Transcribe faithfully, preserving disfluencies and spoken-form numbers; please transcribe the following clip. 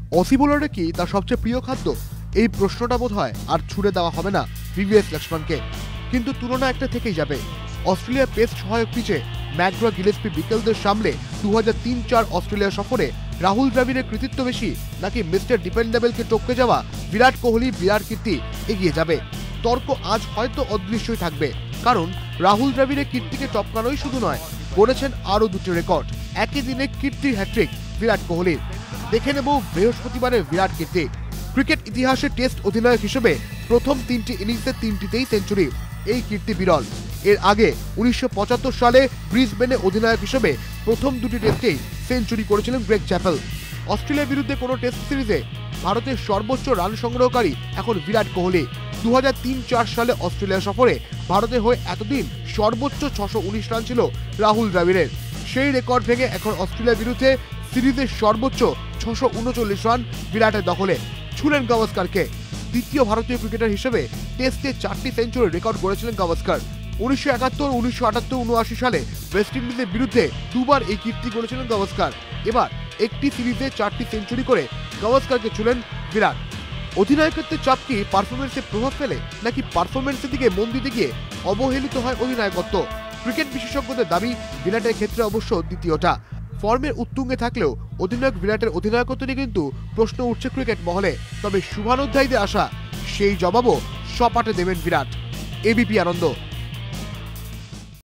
অসি বোলারে কি তার সবচেয়ে প্রিয় খাদ্য? এই প্রশ্নটা বোধ হয় আর ছুড়ে দেওয়া হবে না ভিভিএস লক্ষ্মণকে। কিন্তু তুলনা একটা থেকেই যাবে। অস্ট্রেলিয়ার পেস সহায়ক পিচে ম্যাকগ্রা গিলেস্পি বিকেলদের সামলে দু হাজার তিন চার অস্ট্রেলিয়া সফরে রাহুল দ্রাবিড়ের কৃতিত্ব বেশি নাকি মিস্টার ডিপেন্ডেবলকে টপকে যাওয়া বিরাট কোহলি বিরাট কীর্তি এগিয়ে যাবে? তর্ক আজ হয়তো অদৃশ্যই থাকবে, কারণ রাহুল দ্রাবিড়ের কীর্তিকে টপকানোই শুধু নয়, গড়েছেন আরও দুটি রেকর্ড। একই দিনে কীর্তির হ্যাট্রিক বিরাট কোহলির। দেখে নেব বৃহস্পতিবারের বিরাট কীর্তি। ক্রিকেট ইতিহাসে টেস্ট অধিনায়ক হিসেবে প্রথম তিনটি ইনিংসে তিনটিতেই সেঞ্চুরি, এই কীর্তি বিরল। এর আগে উনিশশো পঁচাত্তর সালে ব্রিসবেনে অধিনায়ক হিসেবে প্রথম দুটি টেস্টেই সেঞ্চুরি করেছিলেন গ্রেগ চ্যাপেল। অস্ট্রেলিয়ার বিরুদ্ধে কোনো টেস্ট সিরিজে ভারতের সর্বোচ্চ রান সংগ্রহকারী এখন বিরাট কোহলি। দু হাজার তিন চার সালে অস্ট্রেলিয়া সফরে ভারতের হয়ে এতদিন সর্বোচ্চ ছশো উনিশ রান ছিল রাহুল দ্রাবিড়ের। সেই রেকর্ড ভেঙে এখন অস্ট্রেলিয়ার বিরুদ্ধে সিরিজের সর্বোচ্চ ছশো উনচল্লিশ রান বিরাটের দখলে। ছুলেন গাভাস্কারকে। দ্বিতীয় ভারতীয় ক্রিকেটার হিসেবে টেস্টে চারটি সেঞ্চুরি রেকর্ড গড়েছিলেন গাভাস্কার। উনিশশো একাত্তর, উনিশশো আটাত্তর, উনআশি সালে ওয়েস্ট ইন্ডিজের বিরুদ্ধে দুবার এই কীর্তি গড়েছিলেন গাভাস্কার। এবার একটি সিরিজে চারটি সেঞ্চুরি করে গাভাস্কারকে ছুলেন বিরাট। অধিনায়কত্বের চাপ কি পারফরমেন্সে প্রভাব ফেলে, নাকি পারফরমেন্সের দিকে মন দিতে গিয়ে অবহেলিত হয় অধিনায়কত্ব? ক্রিকেট বিশেষজ্ঞদের দাবি বিরাটের ক্ষেত্রে অবশ্য দ্বিতীয়টা। ফর্মের উত্তুঙ্গে থাকলেও অধিনায়ক বিরাটের অধিনায়কত্ব নিয়ে কিন্তু প্রশ্ন উঠছে ক্রিকেট মহলে। তবে শুভানুধ্যায়ীদের আশা সেই জবাবও সপাটে দেবেন বিরাট। এবিপি আনন্দ।